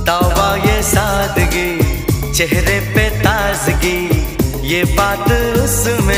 तौबा ये सादगी, चेहरे पे ताजगी, ये बात उसमें